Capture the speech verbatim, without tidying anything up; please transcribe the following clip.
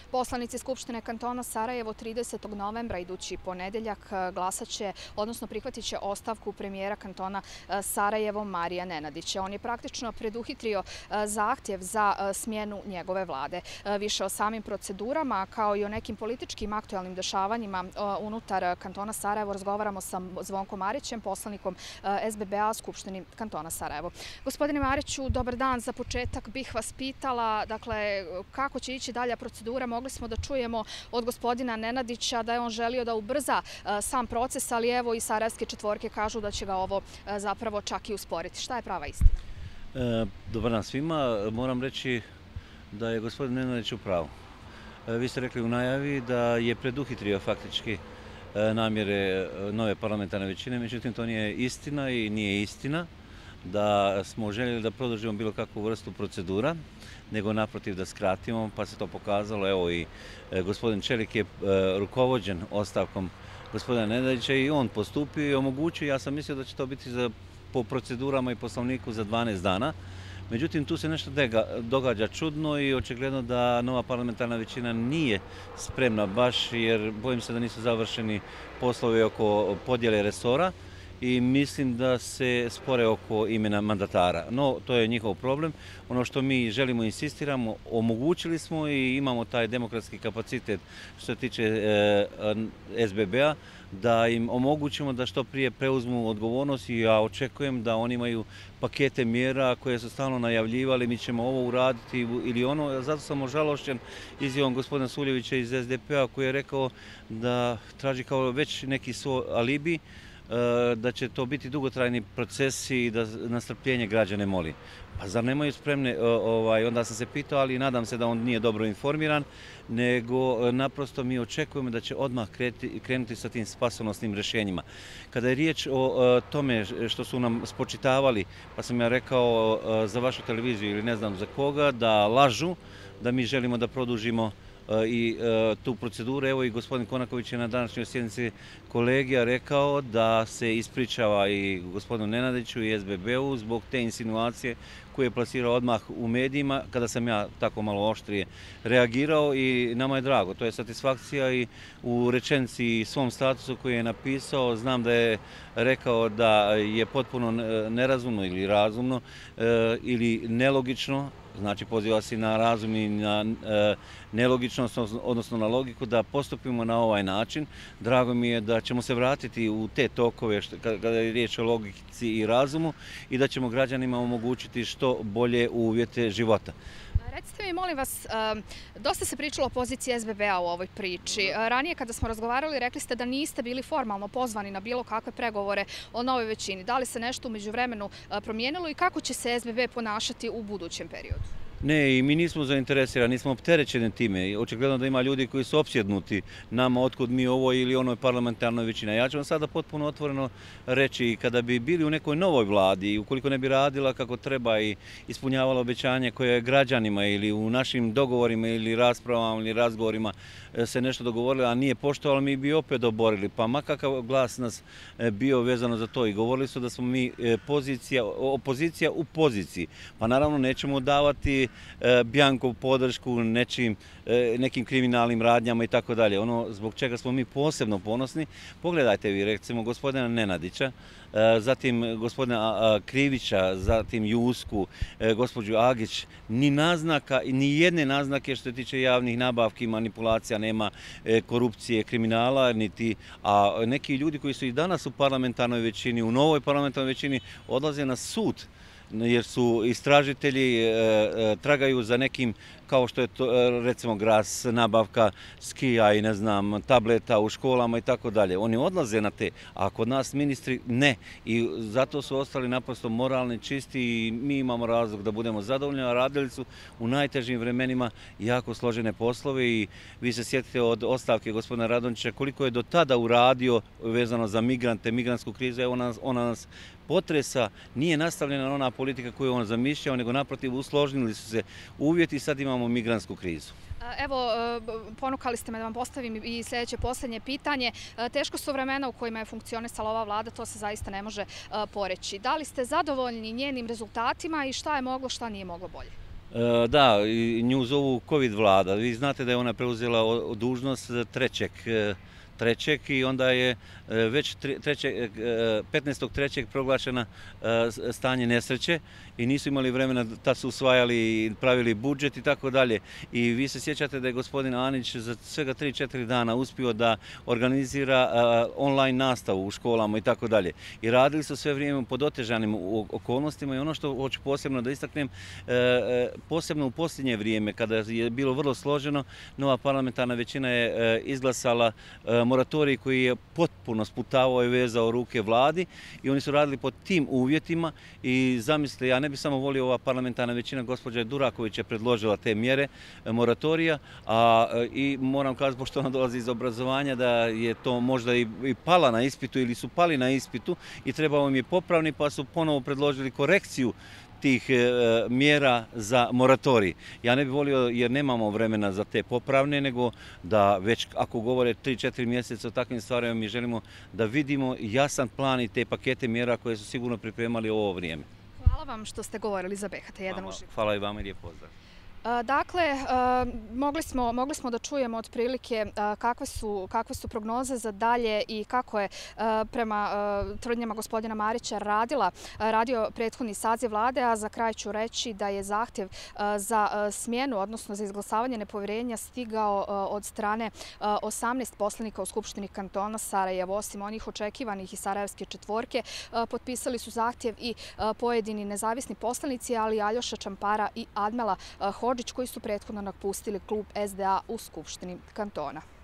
Poslanici Skupštine kantona Sarajevo tridesetog novembra idući ponedeljak glasat će, odnosno prihvatit će ostavku premijera kantona Sarajevo Marija Nenadića. On je praktično preduhitrio zahtjev za smjenu njegove vlade. Više o samim procedurama kao i o nekim političkim aktualnim dešavanjima unutar kantona Sarajevo razgovaramo sa Zvonkom Marićem, poslanikom S B B-a Skupštini kantona Sarajevo. Gospodine Mariću, dobar dan. Za početak bih vas pitala, dakle, kako će ići dalja procedura. Mogli smo da čujemo od gospodina Nenadića da je on želio da ubrza sam proces, ali evo i sarajevske četvorke kažu da će ga ovo zapravo čak i usporiti. Šta je prava istina? E, dobar dan svima. Moram reći da je gospodin Nenadić u pravu. E, vi ste rekli u najavi da je preduhitrio faktički e, namjere nove parlamentarne većine, međutim to nije istina i nije istina da smo željeli da produžimo bilo kakvu vrstu procedura, nego naprotiv da skratimo, pa se to pokazalo. Evo i e, gospodin Čelik je e, rukovođen ostavkom gospodina Nenadića i on postupio i omogućio. Ja sam mislio da će to biti za, po procedurama i poslovniku za dvanaest dana. Međutim, tu se nešto dega, događa čudno i očigledno da nova parlamentarna većina nije spremna baš, jer bojim se da nisu završeni poslovi oko podjele resora i mislim da se spore oko imena mandatara. No, to je njihov problem. Ono što mi želimo, insistiramo, omogućili smo i imamo taj demokratski kapacitet što se tiče e, S B B-a, da im omogućimo da što prije preuzmu odgovornost i ja očekujem da oni imaju pakete mjera koje su stalno najavljivali, mi ćemo ovo uraditi ili ono. Zato sam ožalošćen izjavom gospodina Suljevića iz S D P-a koji je rekao da traži kao već neki svoj alibi, da će to biti dugotrajni procesi i da na strpljenje građane moli. Pa zar nemaju spremne, ovaj, onda sam se pitao, ali nadam se da on nije dobro informiran, nego naprosto mi očekujemo da će odmah krenuti, krenuti sa tim spasonosnim rješenjima. Kada je riječ o tome što su nam spočitavali, pa sam ja rekao za vašu televiziju ili ne znam za koga, da lažu, da mi želimo da produžimo i e, tu proceduru. Evo i gospodin Konaković je na današnjoj sjednici kolegija rekao da se ispričava i gospodinu Nenadiću i S B B-u zbog te insinuacije koje je plasirao odmah u medijima, kada sam ja tako malo oštrije reagirao i nama je drago. To je satisfakcija i u rečenici svom statusu koji je napisao, znam da je rekao da je potpuno nerazumno ili razumno e, ili nelogično, znači poziva se na razum i na e, nelogičnost, odnosno na logiku da postupimo na ovaj način. Drago mi je da ćemo se vratiti u te tokove što, kada je riječ o logici i razumu i da ćemo građanima omogućiti što bolje uvjete života. Recite mi, molim vas, dosta se pričalo o poziciji S B B-a u ovoj priči. Ranije kada smo razgovarali, rekli ste da niste bili formalno pozvani na bilo kakve pregovore o novoj većini. Da li se nešto u međuvremenu promijenilo i kako će se S B B ponašati u budućem periodu? Ne, i mi nismo zainteresirani, nismo opterećeni time. Očigledno da ima ljudi koji su opsjednuti nama otkud mi ovo ili onoj parlamentarnoj većini. Ja ću vam sada potpuno otvoreno reći, kada bi bili u nekoj novoj vladi i ukoliko ne bi radila kako treba i ispunjavala obećanje koje je građanima ili u našim dogovorima ili raspravama ili razgovorima se nešto dogovorili, a nije poštovalo, mi bi opet oborili. Pa makakav glas nas bio vezano za to i govorili su da smo mi pozicija, opozicija u poziciji. Pa naravno nećemo davati bjanko podršku nečim, nekim kriminalnim radnjama i tako dalje. Ono zbog čega smo mi posebno ponosni, pogledajte vi recimo gospodina Nenadića, zatim gospodina Krivića, zatim Jusku, gospođu Agić, ni naznaka, ni jedne naznake što se tiče javnih nabavki, manipulacija, nema korupcije, kriminala, niti, a neki ljudi koji su i danas u parlamentarnoj većini, u novoj parlamentarnoj većini, odlaze na sud jer su istražitelji, tragaju za nekim, kao što je to, recimo Gras, nabavka skija i ne znam, tableta u školama i tako dalje. Oni odlaze na te, a kod nas ministri ne. I zato su ostali naprosto moralni, čisti i mi imamo razlog da budemo zadovoljni, a radili su u najtežim vremenima jako složene poslove i vi se sjetite od ostavke gospodina Radonjića koliko je do tada uradio vezano za migrante, migrantsku krizu. Evo nas, ona nas potresa, nije nastavljena ona politika koju on zamišljao, nego naprotiv usložnili su se uvjeti i sad imamo migrantsku krizu. Evo, ponukali ste me da vam postavim i sljedeće posljednje pitanje. Teško su vremena u kojima je funkcionisala ova vlada, to se zaista ne može poreći. Da li ste zadovoljni njenim rezultatima i šta je moglo, šta nije moglo bolje? E, Da, i nju zovu COVID vlada. Vi znate da je ona preuzela o- dužnost trećeg e, trećeg i onda je e, već tre- trećeg, e, petnaestog trećeg proglašena e, s- stanje nesreće i nisu imali vremena, tad su usvajali i pravili budžet i tako dalje. I vi se sjećate da je gospodin Anić za svega tri četiri dana uspio da organizira e, online nastavu u školama i tako dalje. I radili su sve vrijeme pod otežanim o- okolnostima i ono što hoću posebno da istaknem, e, e, posebno u posljednje vrijeme kada je bilo vrlo složeno, nova parlamentarna većina je e, izglasala e, moratorij koji je potpuno sputavao i vezao ruke vladi i oni su radili pod tim uvjetima i zamislite, ja ne bi samo volio ova parlamentarna većina, gospođa Duraković je predložila te mjere e, moratorija, a e, i moram kazati, pošto ona dolazi iz obrazovanja, da je to možda i, i pala na ispitu ili su pali na ispitu i trebao im je popravni pa su ponovo predložili korekciju tih e, mjera za moratorij. Ja ne bih volio, jer nemamo vremena za te popravne, nego da već ako govore tri četiri mjeseca o takvim stvarima, mi želimo da vidimo jasan plan i te pakete mjera koje su sigurno pripremali u ovo vrijeme. Hvala vam što ste govorili za B H T jedan Vama- uživo. Hvala i vama i lijep pozdrav. E, Dakle, e, mogli smo, mogli smo da čujemo otprilike e, kakve su, kakve su prognoze za dalje i kako je e, prema e, tvrdnjama gospodina Marića radila, e, radio prethodni saziv vlade, a za kraj ću reći da je zahtjev e, za e, smjenu, odnosno za izglasavanje nepovjerenja stigao e, od strane e, osamnaest poslanika u Skupštini kantona Sarajevo. Osim onih očekivanih iz Sarajevske četvorke, e, potpisali su zahtjev i e, pojedini nezavisni poslanici, ali Aljoša Čampara i Admela e, Hodžić, koji su prethodno napustili klub S D A u Skupštini kantona.